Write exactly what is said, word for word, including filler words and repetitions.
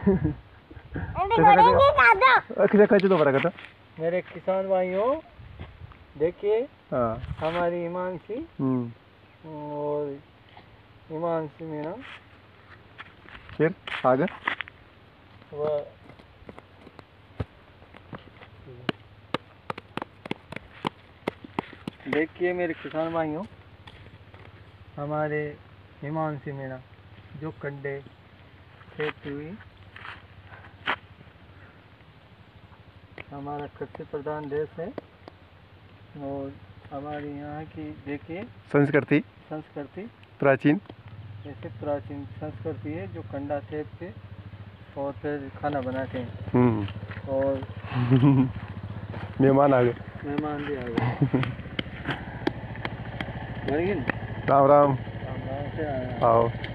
तो बड़ा कहता मेरे किसान भाइयों देखिए, हाँ हमारी हिमांशी और हिमांशी मीना फिर आगे वह देखिए मेरे किसान भाइयों, हमारे हिमांशी मीना जो कंडे खेती हुई। हमारा कृषि प्रधान देश है और हमारी यहाँ की देखिए संस्कृति संस्कृति प्राचीन ऐसे प्राचीन संस्कृति है जो कंडा सेब के और फिर खाना बनाते हैं। हम्म और मेहमान आ गए मेहमान भी आ गए। राम राम राम राम से आया। आओ।